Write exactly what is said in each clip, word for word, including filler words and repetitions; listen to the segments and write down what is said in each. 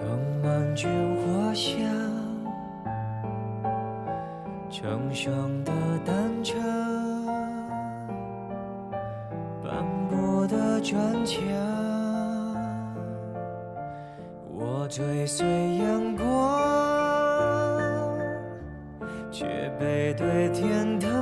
藤蔓卷花香，成双的单车，斑驳的砖墙，我追随阳光，却背对天堂。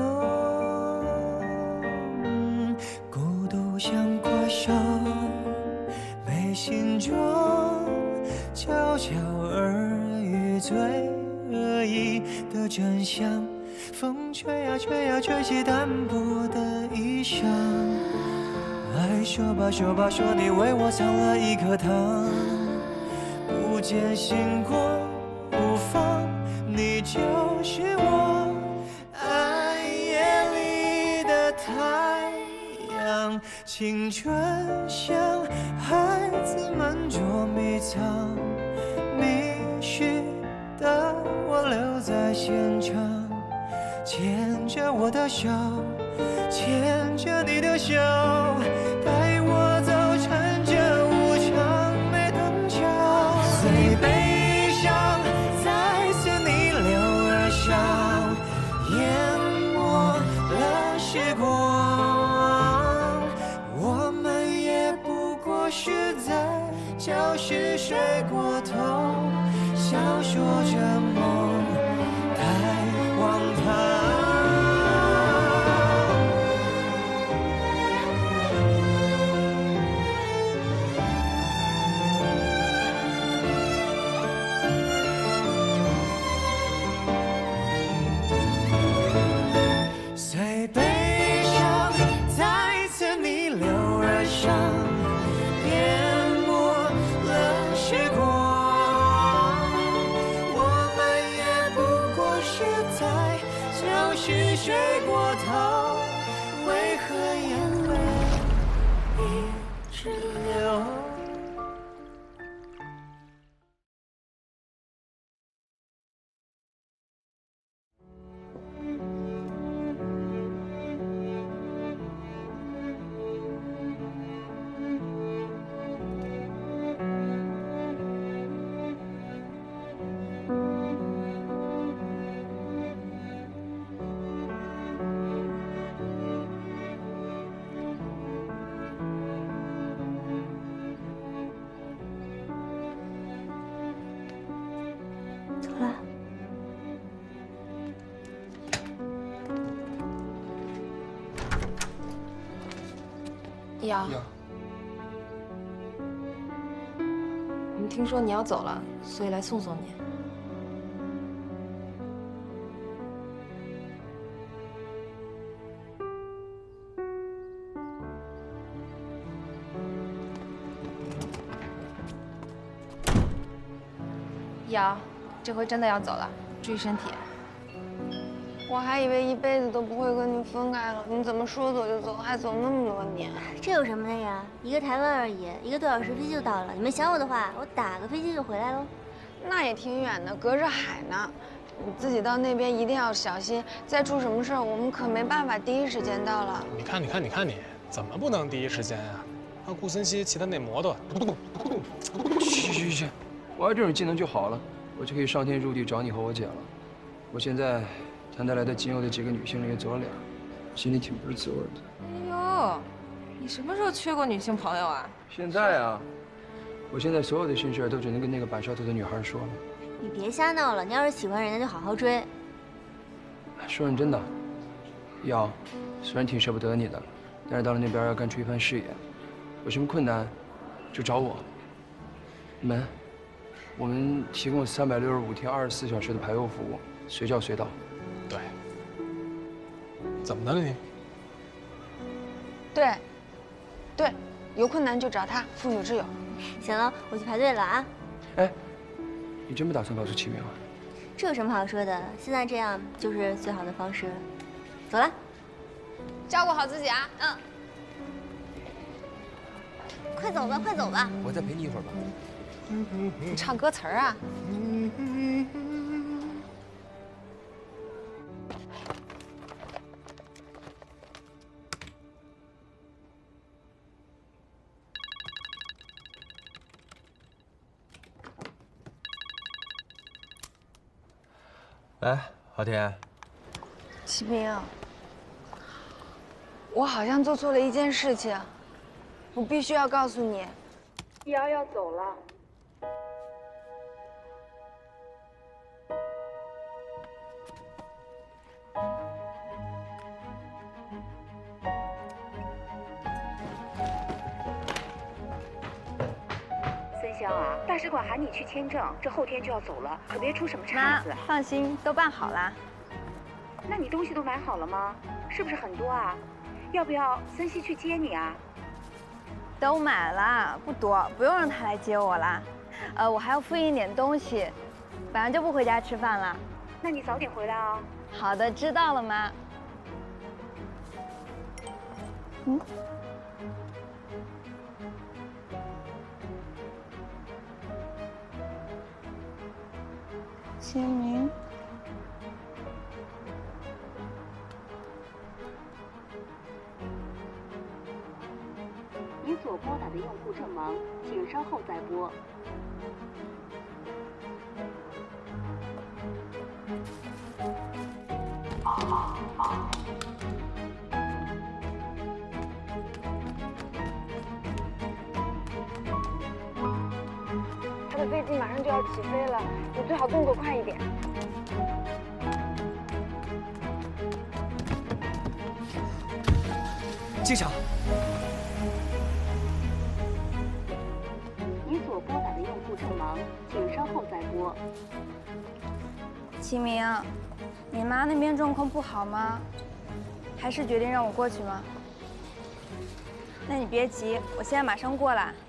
孤独像怪兽，没形状，悄悄耳语最恶意的真相。风吹呀吹呀，吹起单薄的衣裳。爱说吧说吧，说你为我藏了一颗糖。不见星光无妨，你就是我暗夜里的太阳。青春像孩子们捉迷藏，迷失的我留在现场，牵着我的手，牵着你的手，带我走乘着无常没等脚。最悲伤再次逆流而上，淹没了时光。我们也不过是在教室睡过头，小说着梦，太荒唐。随悲伤再次逆流而上，淹没了时光。我们也不过是在教室睡过头，为何眼泪一直流？ 走了。 瑶，我们听说你要走了，所以来送送你。瑶，这回真的要走了，注意身体。 我还以为一辈子都不会跟你分开了，你怎么说走就走，还走那么多年？ 这有什么的呀？一个台湾而已，一个多小时飞机就到了。你们想我的话，我打个飞机就回来喽。 那也挺远的，隔着海呢。你自己到那边一定要小心，再出什么事儿，我们可没办法第一时间到了。 你看，你看，你看你，怎么不能第一时间呀？让顾森西骑他那摩托， 去去去，我有这种技能就好了，我就可以上天入地找你和我姐了。我现在谈得来的仅有的几个女性里也走了俩，心里挺不是滋味的。 哎呦，你什么时候缺过女性朋友啊？ 现在啊，我现在所有的心事都只能跟那个板烧头的女孩说了。 你别瞎闹了，你要是喜欢人家就好好追。 说认真的，瑶，虽然挺舍不得你的，但是到了那边要干出一番事业，有什么困难就找我。门，我们提供三百六十五天、二十四小时的排忧服务，随叫随到。 对。怎么的了你？ 对，对，有困难就找他，妇女之友。 行了，我去排队了啊。 哎，你真不打算告诉齐明啊？ 这有什么好说的？现在这样就是最好的方式。走了， 照顾好自己啊。嗯。 快走吧，快走吧。 我再陪你一会儿吧。 你唱歌词儿啊？ 喂，郝田。 启明，我好像做错了一件事情，我必须要告诉你， 易遥要走了。孙香啊，大使馆喊你去签证，这后天就要走了，可别出什么岔子。 放心，都办好了。 那你东西都买好了吗？是不是很多啊？要不要森西去接你啊？ 都买了，不多，不用让他来接我了。呃，我还要复印一点东西，晚上就不回家吃饭了。 那你早点回来啊。 好的，知道了，妈。嗯。签名。 您所拨打的用户正忙，请稍后再拨。 他的飞机马上就要起飞了，你最好动作快一点。 机长。 您所拨打的用户正忙，请稍后再拨。 启明，你妈那边状况不好吗？还是决定让我过去吗？那你别急，我现在马上过来。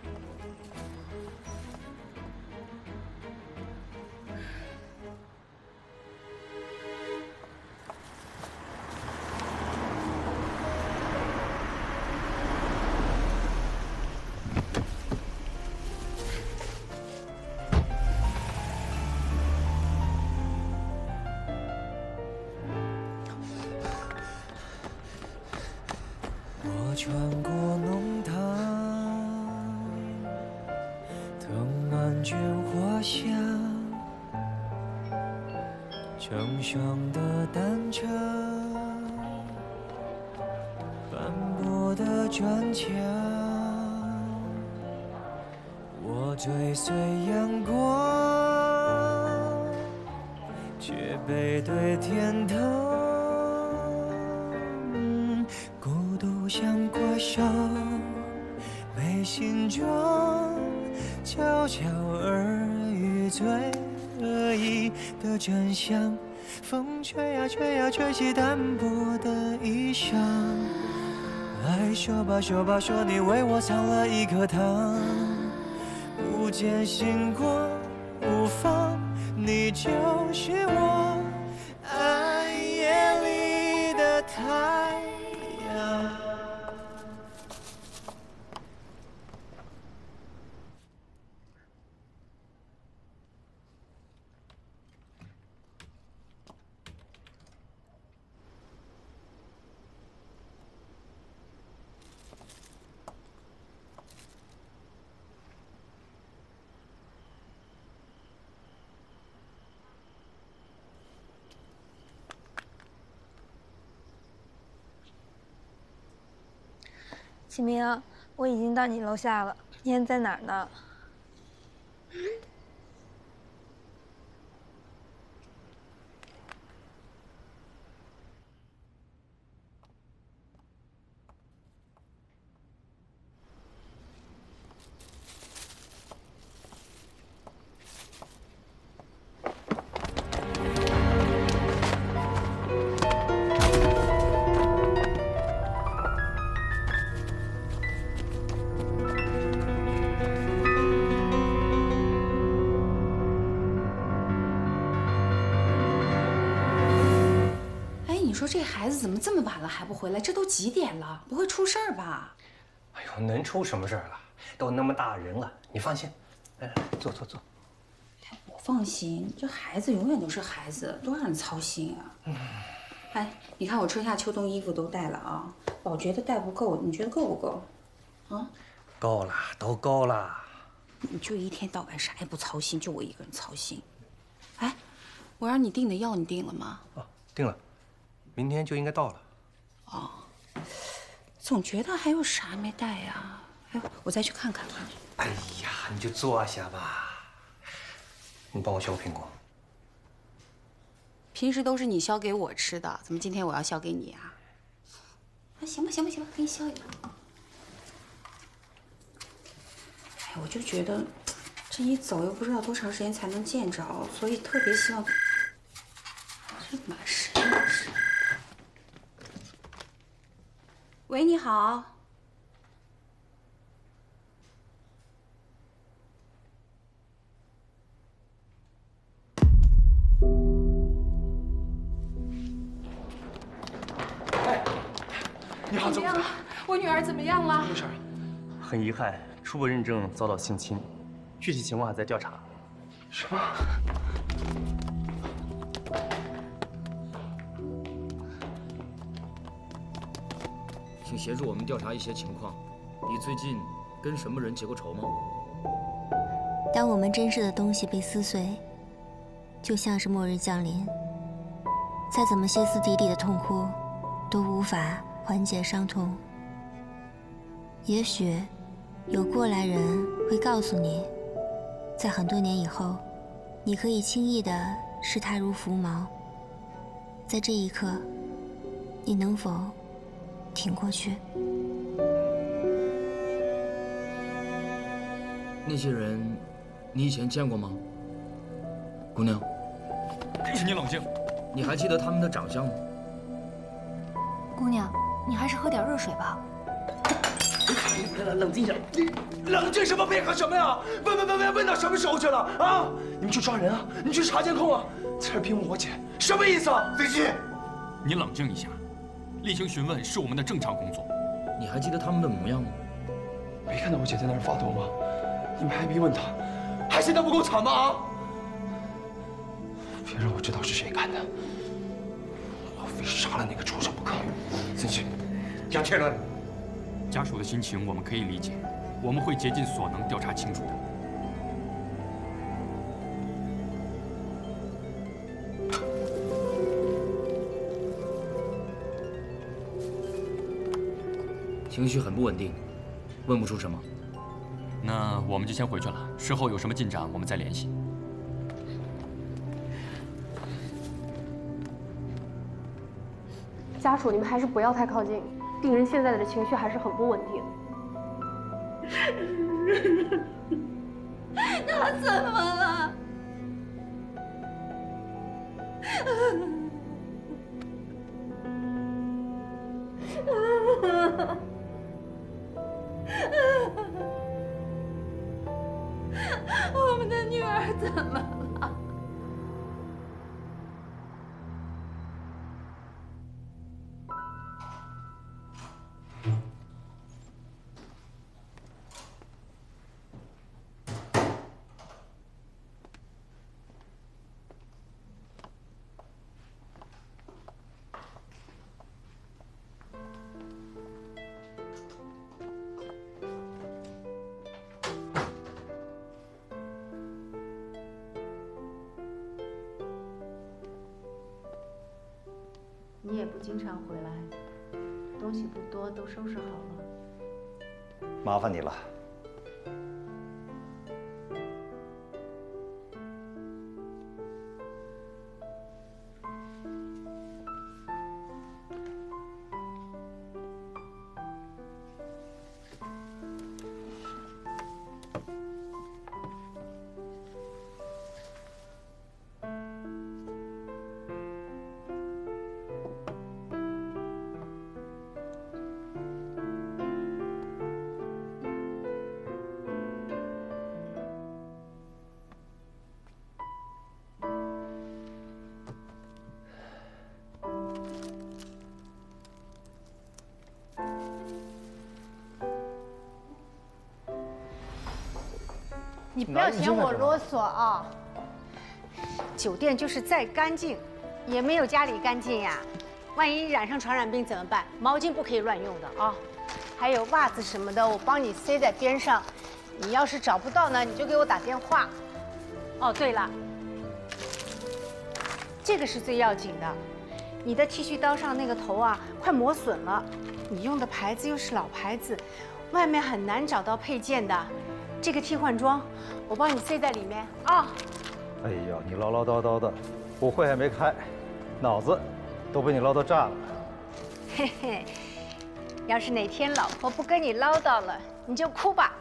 我穿过弄堂，藤蔓卷花香，成双的单车，斑驳的砖墙，我追随阳光，却背对天堂。孤独像怪兽，眉心中悄悄耳语最恶意的真相。风吹呀吹呀吹起单薄的衣裳，爱说吧说吧说你为我藏了一颗糖，不见星光无妨，你就是我暗夜里的太阳。 启明，我已经到你楼下了，你现在在哪儿呢？ 你说这孩子怎么这么晚了还不回来？这都几点了？不会出事儿吧？ 哎呦，能出什么事儿了？都那么大人了，你放心。来来，坐坐坐。 我放心，这孩子永远都是孩子，多让人操心啊！嗯。哎，你看我春夏秋冬衣服都带了啊，老觉得带不够，你觉得够不够？啊？ 够了，都够了。 你就一天到晚啥也不操心，就我一个人操心。哎， 我让你订的药你订了吗？ 啊，订了，明天就应该到了。 哦，总觉得还有啥没带呀？哎，我再去看看。 哎呀，你就坐下吧。你帮我削苹果。 平时都是你削给我吃的，怎么今天我要削给你啊？啊，行吧，行吧，行吧，给你削一个。哎，我就觉得这一走又不知道多长时间才能见着，所以特别希望。这满是满是。喂，你好。 哎，你好， 怎么样了？我女儿怎么样了？ 没事。 很遗憾，初步认证遭到性侵，具体情况还在调查。 什么？ 请协助我们调查一些情况。你最近跟什么人结过仇吗？ 当我们珍视的东西被撕碎，就像是末日降临，再怎么歇斯底里的痛哭，都无法缓解伤痛。也许有过来人会告诉你，在很多年以后，你可以轻易地视它如浮毛。在这一刻，你能否挺过去？ 那些人，你以前见过吗？姑娘， 请你冷静。 你还记得他们的长相吗？ 姑娘，你还是喝点热水吧。 冷冷静一点，你冷静什么？配合什么呀？问问问问问到什么时候去了啊？你们去抓人啊？你去查监控啊？在这逼问我姐，什么意思啊？ 飞机，你冷静一下，例行询问是我们的正常工作。 你还记得他们的模样吗？ 没看到我姐在那儿发抖吗？你们还逼问她，还嫌她不够惨吗？啊！别让我知道是谁干的，我非杀了那个畜生不可。进去， 蒋天伦。 家属的心情我们可以理解，我们会竭尽所能调查清楚的。 情绪很不稳定，问不出什么。 那我们就先回去了，事后有什么进展我们再联系。 家属，你们还是不要太靠近。病人现在的情绪还是很不稳定。 他怎么了？我们的女儿怎么了？ 你也不经常回来，东西不多，都收拾好了。 麻烦你了。 你不要嫌我啰嗦啊！酒店就是再干净，也没有家里干净呀。万一染上传染病怎么办？毛巾不可以乱用的啊！还有袜子什么的，我帮你塞在边上。你要是找不到呢，你就给我打电话。哦，对了， 这个是最要紧的。你的剃须刀上那个头啊，快磨损了，你用的牌子又是老牌子，外面很难找到配件的。这个替换装，我帮你塞在里面啊。 哎呀，你唠唠叨叨的，舞会还没开，脑子都被你唠叨炸了。 嘿嘿，要是哪天老婆不跟你唠叨了，你就哭吧。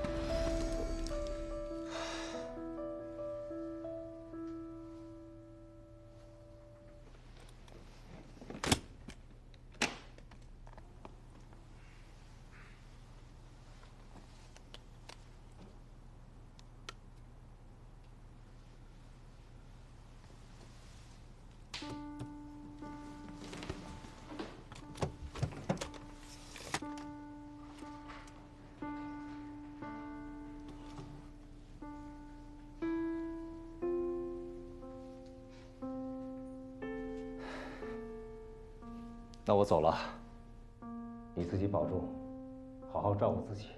那我走了，你自己保重，好好照顾自己。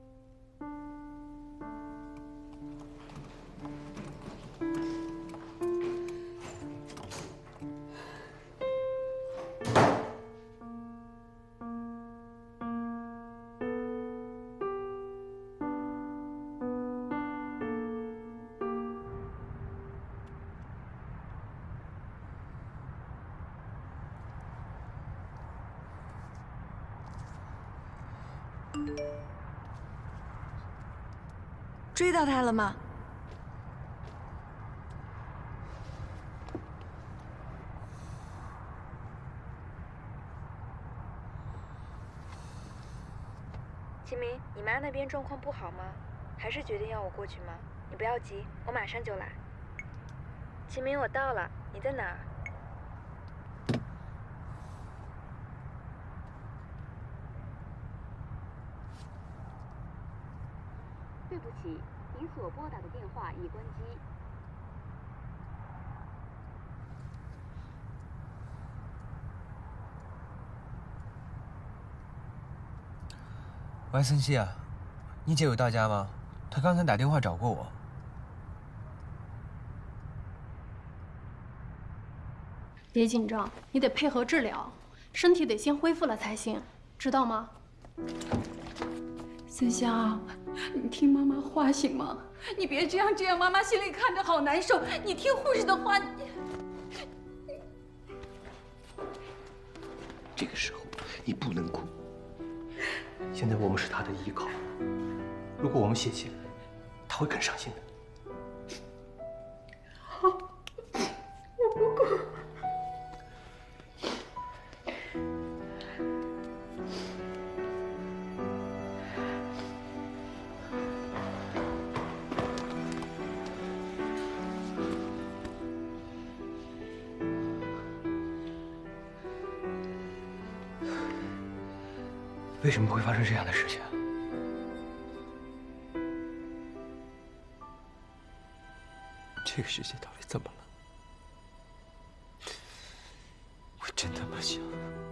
追到他了吗？ 秦明，你妈那边状况不好吗？还是决定要我过去吗？你不要急，我马上就来。秦明，我到了，你在哪儿？ 对不起，您所拨打的电话已关机。 喂，森西啊，你姐有到家吗？她刚才打电话找过我。 别紧张，你得配合治疗，身体得先恢复了才行，知道吗？ 森香，你听妈妈话行吗？你别这样，这样妈妈心里看着好难受。你听护士的话。 这个时候你不能哭。现在我们是她的依靠，如果我们泄气了，她会更伤心的。 好，我不哭。 为什么会发生这样的事情？ 这个世界到底怎么了？我真他妈想。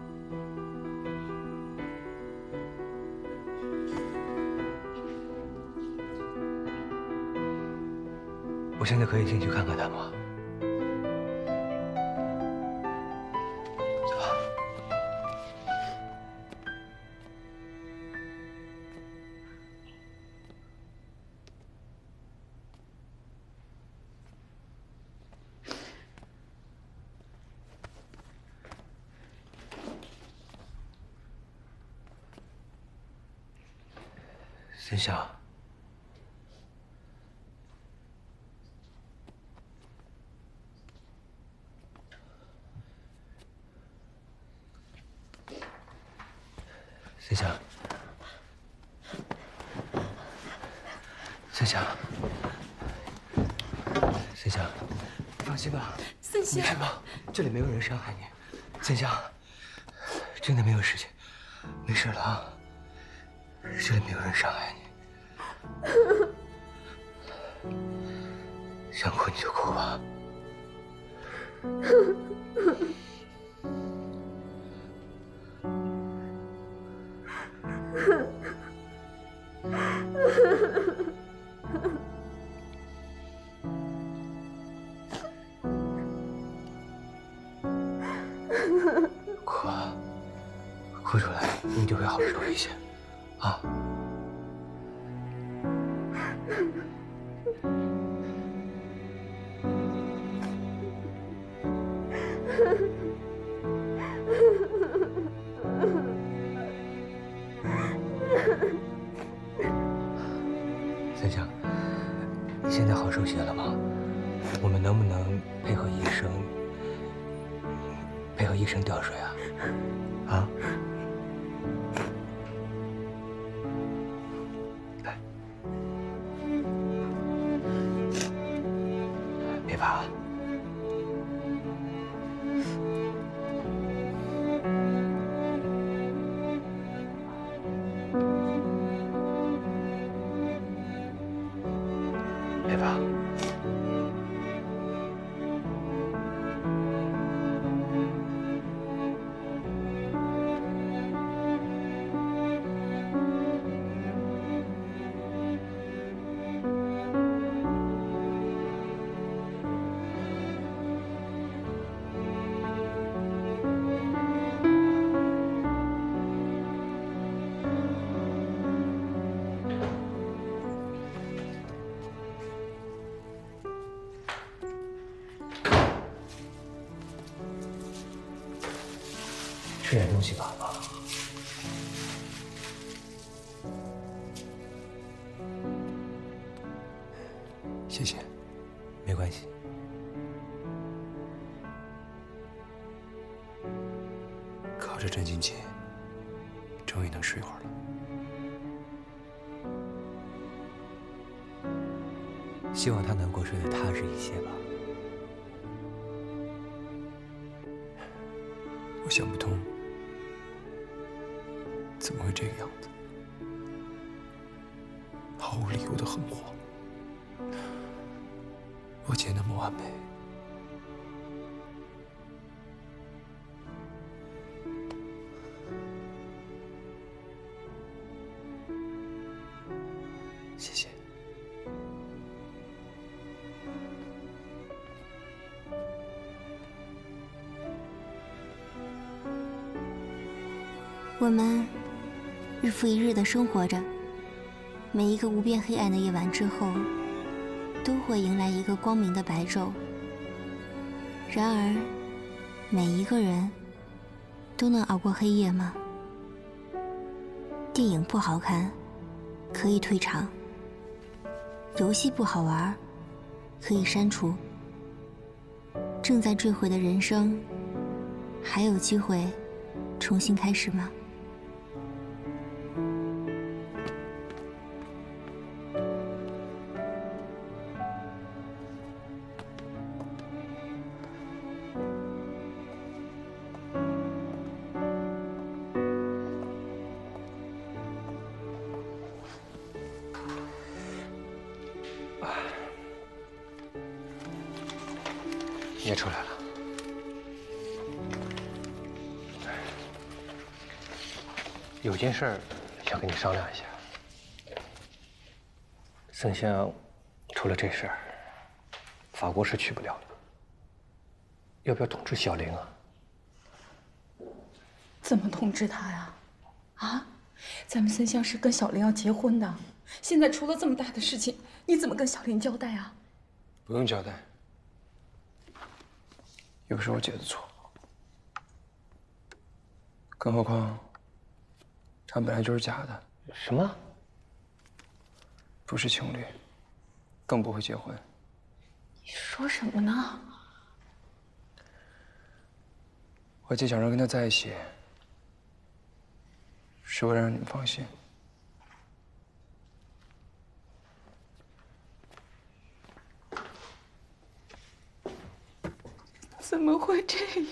我现在可以进去看看他吗？森香，森香，森香，森香，你放心吧， 森香， 你知道这里没有人伤害你，森香，真的没有事情，没事了啊，这里没有人伤害你。想哭你就哭吧。 哭出来，你就会好受一些，啊。森香，你现在好受些了吗？我们能不能配合医生，配合医生吊水啊？啊？来，别怕。 别怕。吃点东西吧，啊。谢谢，没关系。靠着镇静剂，终于能睡会儿了。希望他能够睡得踏实一些吧。我想不通。 怎么会这个样子？毫无理由的横祸。我姐那么完美，谢谢。 我们。 日复一日的生活着，每一个无边黑暗的夜晚之后，都会迎来一个光明的白昼。然而，每一个人都能熬过黑夜吗？电影不好看，可以退场；游戏不好玩，可以删除。正在坠毁的人生，还有机会重新开始吗？ 你也出来了，有件事想跟你商量一下。森香出了这事儿，法国是去不了了，要不要通知小玲啊？ 怎么通知她呀？啊，咱们森香是跟小玲要结婚的，现在出了这么大的事情，你怎么跟小玲交代啊？ 不用交代。 又不是我姐的错，更何况，她本来就是假的。什么？不是情侣，更不会结婚。 你说什么呢？ 我姐想让跟他在一起，是为了让你们放心。 怎么会这样？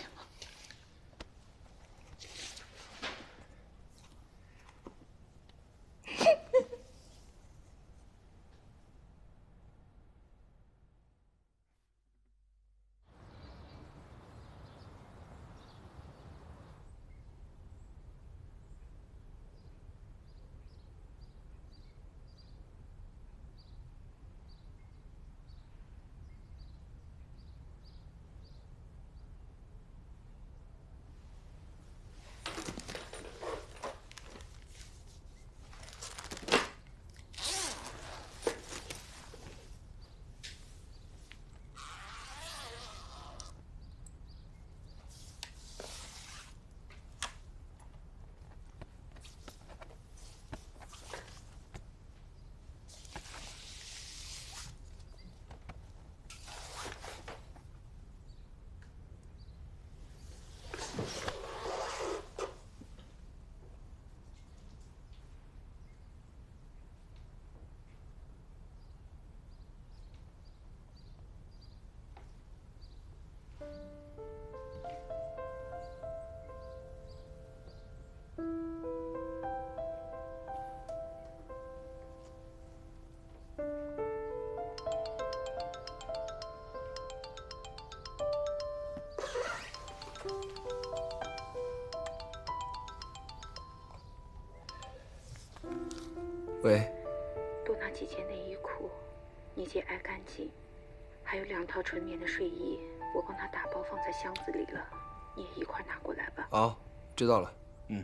喂。 多拿几件内衣裤，你姐爱干净，还有两套纯棉的睡衣，我帮她打包放在箱子里了，你也一块拿过来吧。 好，知道了。嗯。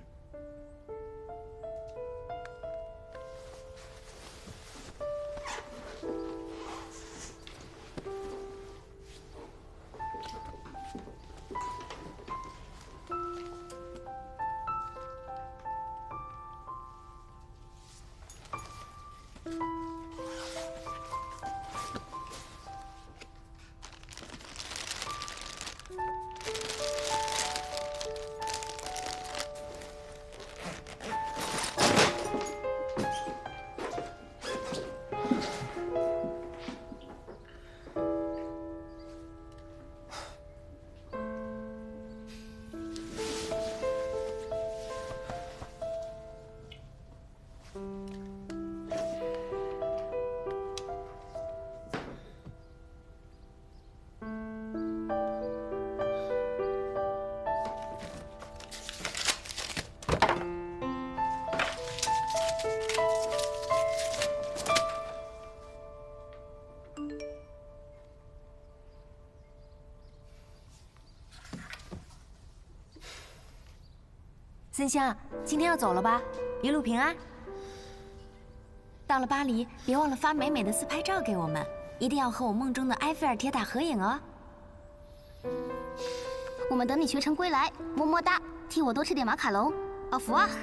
森香，今天要走了吧？一路平安。到了巴黎，别忘了发美美的自拍照给我们，一定要和我梦中的埃菲尔铁塔合影哦。 我们等你学成归来，么么哒！替我多吃点马卡龙，奥福啊！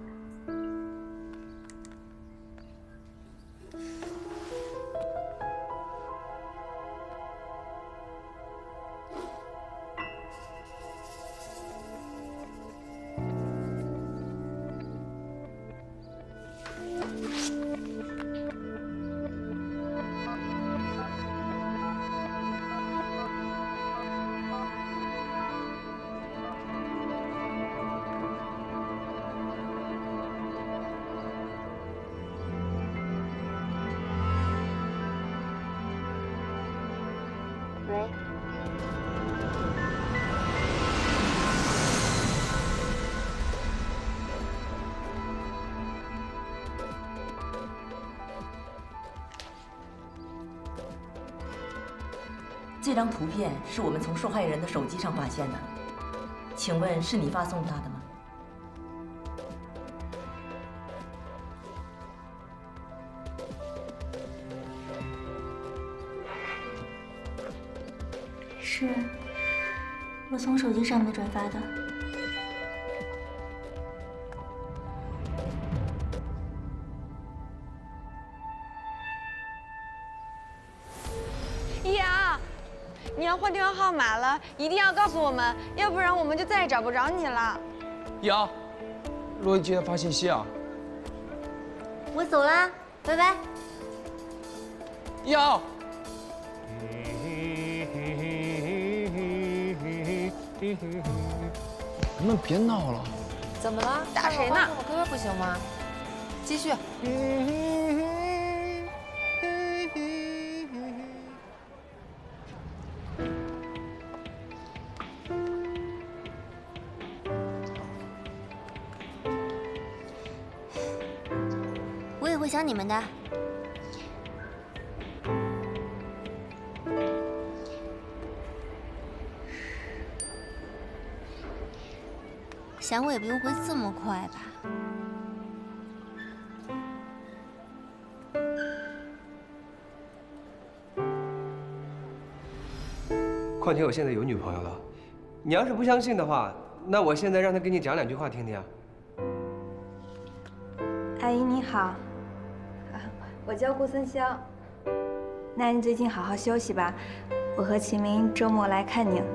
喂， 这张图片是我们从受害人的手机上发现的，请问是你发送他的吗？ 是我从手机上面转发的。 依阳，你要换电话号码了，一定要告诉我们，要不然我们就再也找不着你了。 瑶，洛伊记得发信息啊。 我走啦，拜拜。 瑶。 能不能别闹了？ 怎么了？ 打谁呢？ 我歌不行吗？继续。 我也会想你们的。 想我也不用会这么快吧？ 况且我现在有女朋友了，你要是不相信的话，那我现在让她跟你讲两句话听听啊。 阿姨你好，啊，我叫顾森香。那你最近好好休息吧，我和齐明周末来看您。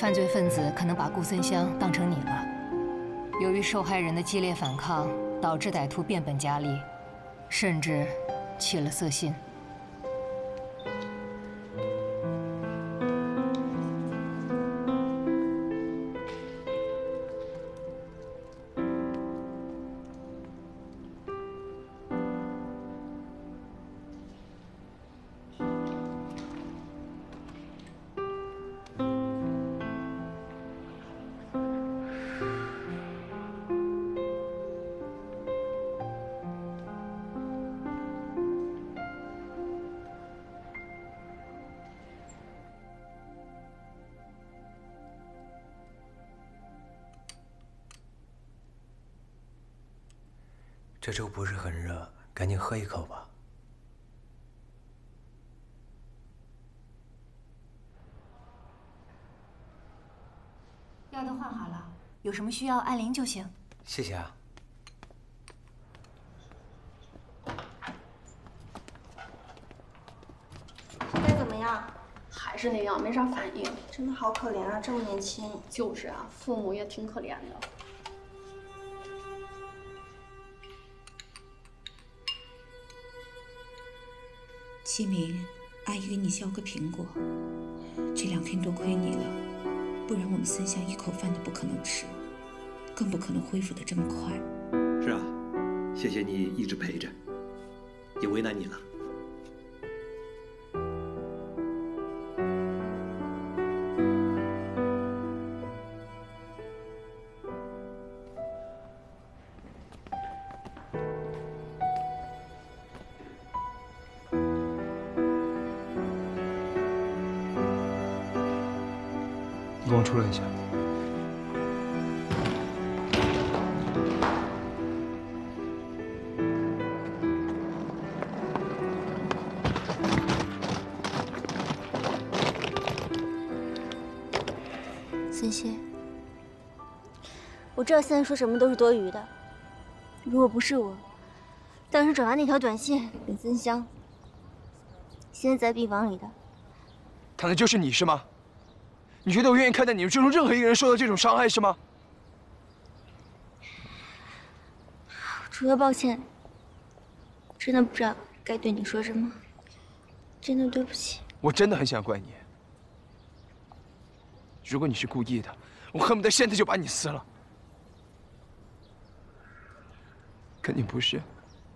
犯罪分子可能把顾森湘当成你了。由于受害人的激烈反抗，导致歹徒变本加厉，甚至起了色心。 这粥不是很热，赶紧喝一口吧。 药都换好了，有什么需要按铃就行。 谢谢啊。 现在怎么样？ 还是那样，没啥反应。 真的好可怜啊，这么年轻。 就是啊，父母也挺可怜的。 西明，阿姨给你削个苹果。这两天多亏你了，不然我们森湘一口饭都不可能吃，更不可能恢复的这么快。 是啊，谢谢你一直陪着，也为难你了。 你跟我出来一下。 森溪，我知道现在说什么都是多余的。如果不是我当时转发那条短信给森湘，现在在病房里的， 谈的就是你是吗？ 你觉得我愿意看待你们之中任何一个人受到这种伤害是吗？ 除了抱歉，真的不知道该对你说什么。真的对不起。 我真的很想怪你。如果你是故意的，我恨不得现在就把你撕了。可你不是。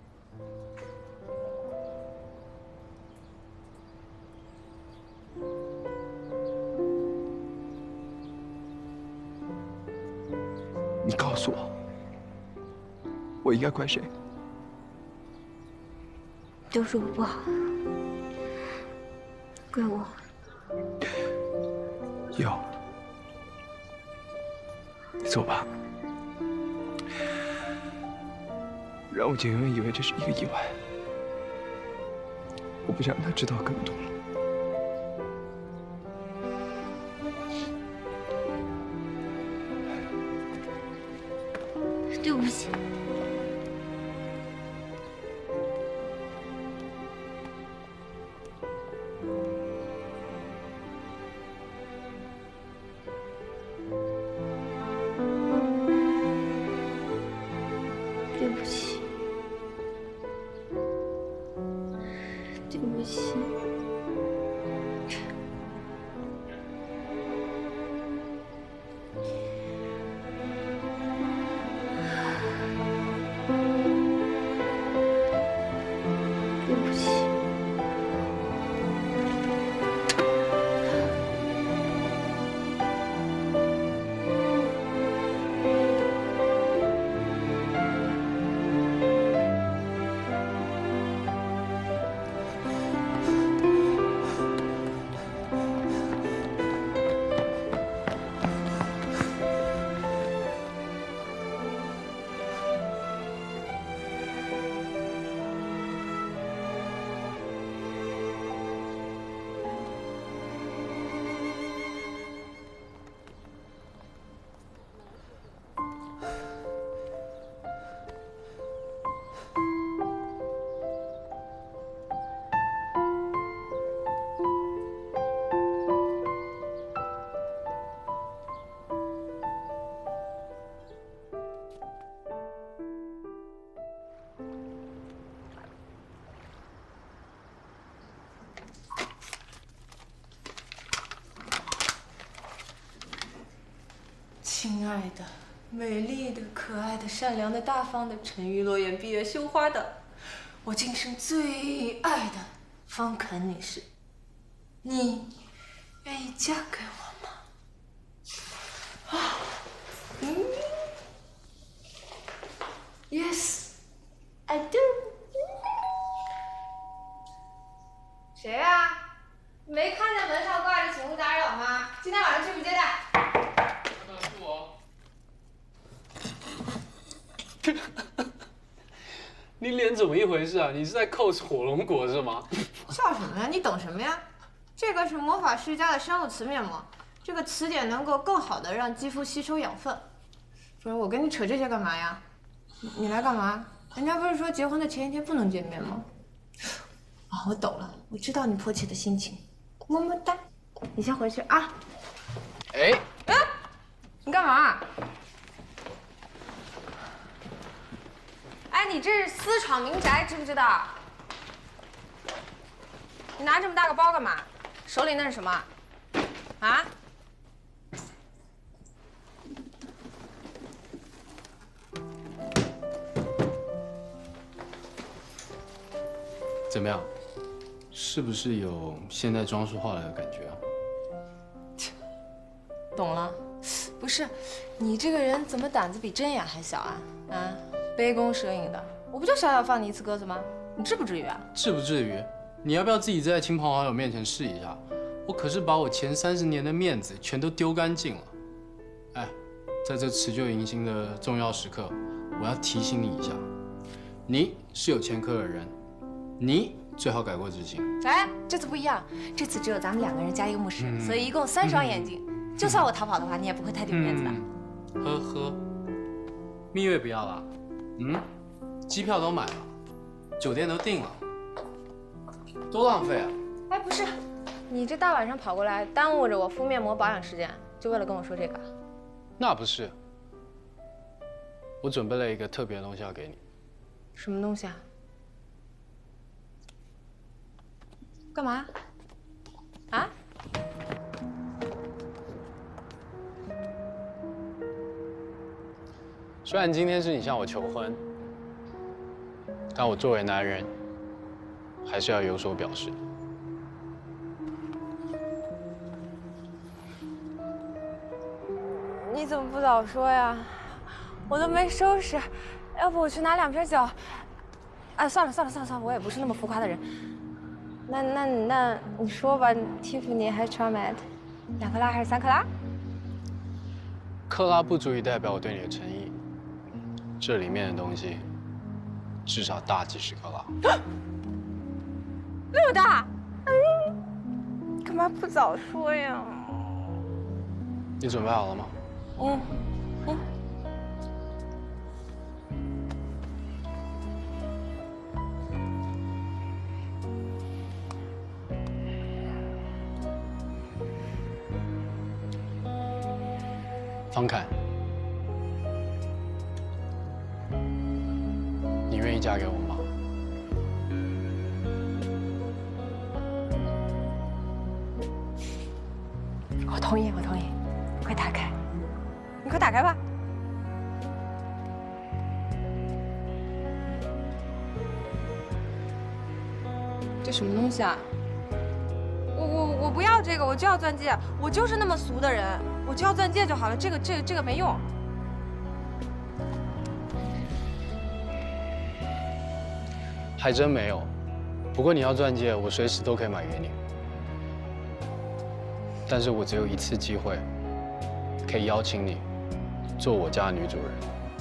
你告诉我，我应该怪谁？ 都是我不好，怪我。 有，走吧，让我姐永远以为这是一个意外。我不想让她知道更多。 对不起，对不起，对不起。 对不起。 爱的、美丽的、可爱的、善良的、大方的、沉鱼落雁、闭月羞花的，我今生最爱的方肯女士，你愿意嫁给我吗？啊，嗯 ，Yes, I do。谁呀？没看见门上挂着请勿打扰吗？今天晚上拒不接待。 是我。 你脸怎么一回事啊？你是在 cos 火龙果是吗？ 笑什么呀？你懂什么呀？这个是魔法世家的生物磁面膜，这个磁点能够更好的让肌肤吸收养分。不是，我跟你扯这些干嘛呀？你你来干嘛？人家不是说结婚的前一天不能见面吗？啊，我懂了，我知道你迫切的心情，么么哒。你先回去啊。 哎， 啊，你干嘛？哎，你这是私闯民宅，知不知道？你拿这么大个包干嘛？手里那是什么？啊？ 怎么样？是不是有现代装束化的感觉啊？ 懂了，不是，你这个人怎么胆子比针眼还小啊？啊，杯弓蛇影的，我不就小小放你一次鸽子吗？你至不至于啊？ 至不至于？你要不要自己在亲朋好友面前试一下？我可是把我前三十年的面子全都丢干净了。哎，在这辞旧迎新的重要时刻，我要提醒你一下，你是有前科的人，你最好改过自新。 哎，这次不一样，这次只有咱们两个人加一个牧师， 嗯、 所以一共三双眼睛。嗯、就算我逃跑的话，你也不会太丢面子的。 嗯、呵呵，蜜月不要了，嗯，机票都买了，酒店都订了，多浪费啊！ 哎，不是，你这大晚上跑过来耽误着我敷面膜保养时间，就为了跟我说这个？ 那不是，我准备了一个特别的东西要给你。 什么东西啊？干嘛？啊？ 虽然今天是你向我求婚，但我作为男人，还是要有所表示。 你怎么不早说呀？我都没收拾，要不我去拿两瓶酒？哎，算了算了算了算了，我也不是那么浮夸的人。那那那你说吧，蒂芙尼还是超买的？两克拉还是三克拉？ 克拉不足以代表我对你的诚意，这里面的东西至少大几十克拉。 那么大？嗯，干嘛不早说呀？ 你准备好了吗？ 嗯嗯。 方凯，你愿意嫁给我吗？ 我同意，我同意。快打开，你快打开吧。这什么东西啊？我我我不要这个，我就要钻戒。我就是那么俗的人，我就要钻戒就好了。这个这个这个没用。 还真没有。不过你要钻戒，我随时都可以买给你。但是我只有一次机会，可以邀请你做我家的女主人。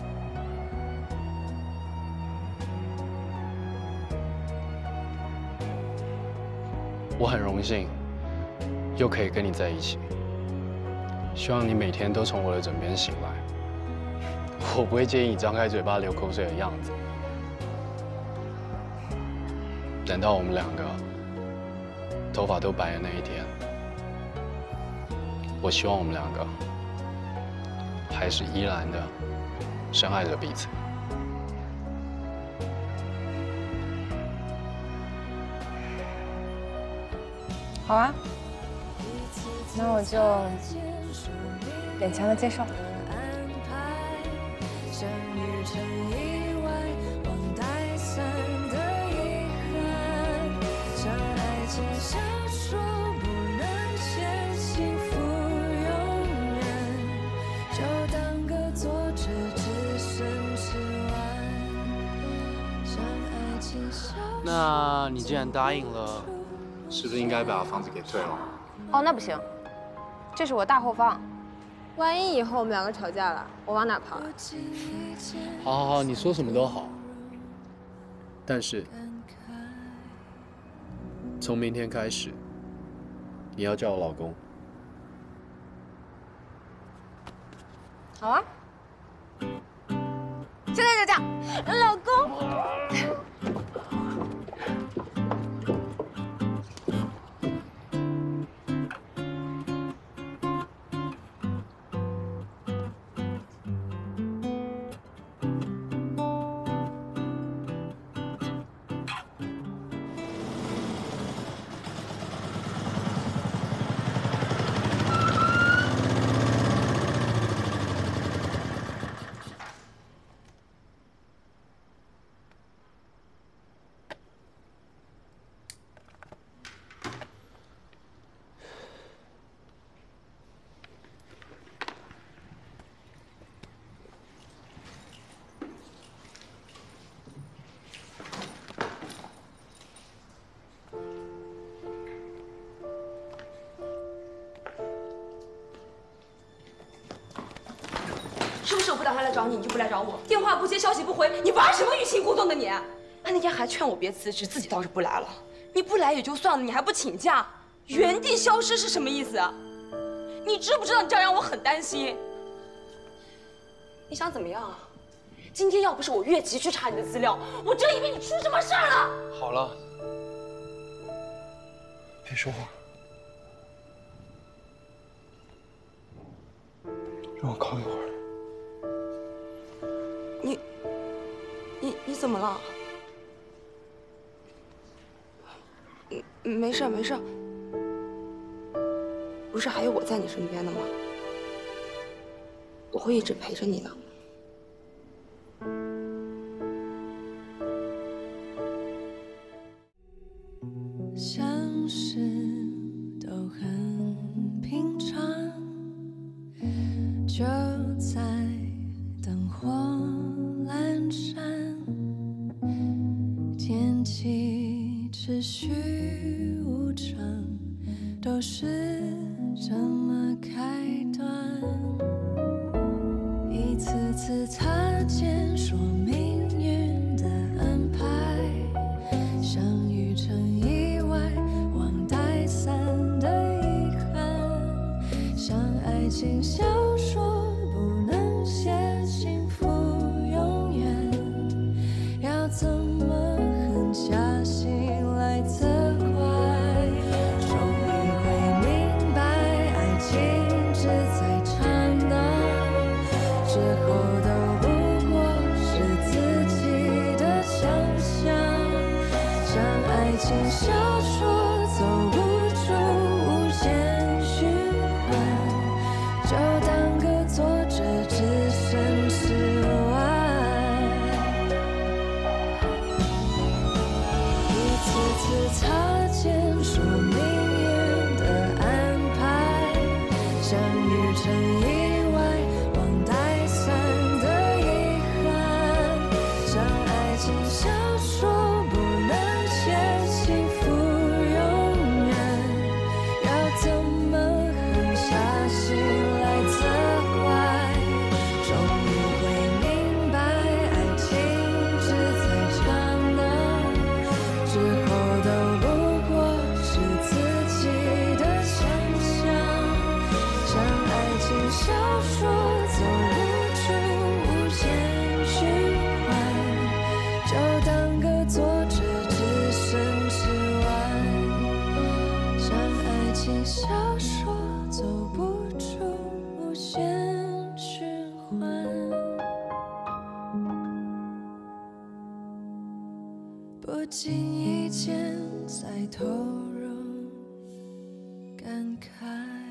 我很荣幸，又可以跟你在一起。希望你每天都从我的枕边醒来。我不会介意你张开嘴巴流口水的样子。等到我们两个头发都白的那一天，我希望我们两个还是依然的深爱着彼此。 好啊，那我就勉强的接受。 相遇成意外，忘带伞的遗憾，像爱情小说不能写幸福永远，就当个作者只身吃完，像爱情小说。 那你既然答应了，是不是应该把房子给退了？ 哦，那不行，这是我大后方，万一以后我们两个吵架了，我往哪跑啊？ 好，好，好，你说什么都好。但是，从明天开始，你要叫我老公。 好啊，现在就叫老公。 是不是我不打算来找你，你就不来找我？电话不接，消息不回，你玩什么欲擒故纵的你？他那天还劝我别辞职，自己倒是不来了。你不来也就算了，你还不请假，原地消失是什么意思啊？你知不知道你这样让我很担心？你想怎么样啊？今天要不是我越级去查你的资料，我真以为你出什么事儿了。 好了，别说话，让我靠一会儿。 你，你你怎么了？嗯，没事没事。不是还有我在你身边的吗？我会一直陪着你的。 像是都很平常，就在灯火阑珊，天气持续无常，都是这么开端，一次次擦肩，说命运的安排，相遇成意外，忘带伞的遗憾，像爱情小说不能写幸福永远，要怎么狠下心来责怪，终于会明白爱情只在刹那，之后都不过是自己的想象，像爱情小说走不出无限循环，就当个作者置身事外，一次次擦肩，说命运的安排，相遇成意外，忘带伞的遗憾，像爱情小说不能写幸福永远，要怎么狠下心来责怪，终于会明白爱情只在刹那，之后都不过是自己的想象，像爱情小说走不出无限循环，就当个作者置身事外，像爱情小说走不出无限循环，不经意间再投入感慨。